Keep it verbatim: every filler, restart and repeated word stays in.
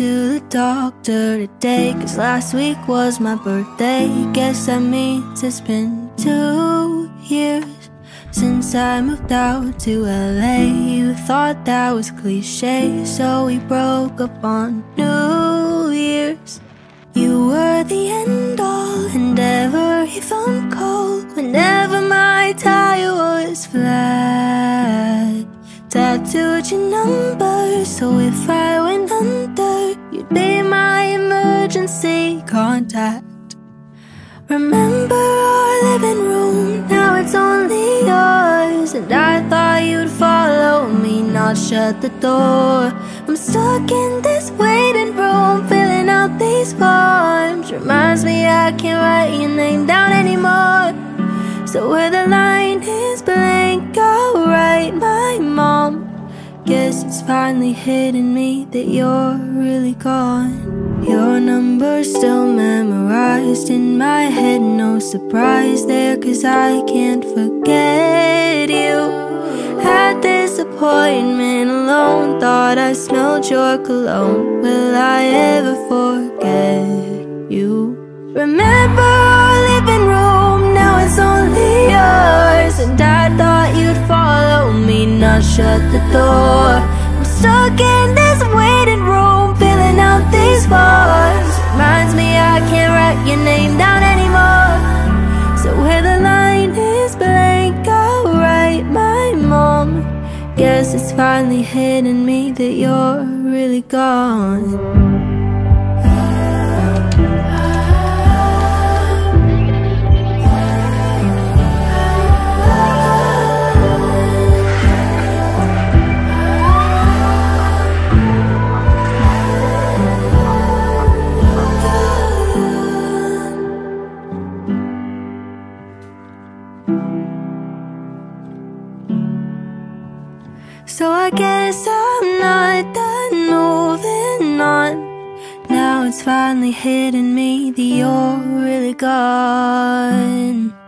to the doctor today, 'cause last week was my birthday. Guess that means it's been two years since I moved out to L A. You thought that was cliche, so we broke up on New Year's. You were the end-all and every phone call whenever my tire was flat. Tattooed your number, so if I went under, you'd be my emergency contact. Remember our living room, now it's only yours, and I thought you'd follow me, not shut the door. I'm stuck in this waiting room, filling out these forms. Reminds me I can't write your name down anymore. So where the line is blank, I'll write my mom. Guess it's finally hitting me that you're really gone. Your number's still memorized in my head, no surprise there, 'cause I can't forget you. Had this appointment alone, thought I smelled your cologne. Will I ever forget you? Remember our living room, now it's only yours, and I thought you'd follow me, not shut the door. I'm stuck in this waiting room, filling out these forms. Reminds me I can't write your name down anymore. So where the line is blank, I'll write my mom. Guess it's finally hitting me that you're really gone. So I guess I'm not done moving on. Now it's finally hitting me that you're really gone.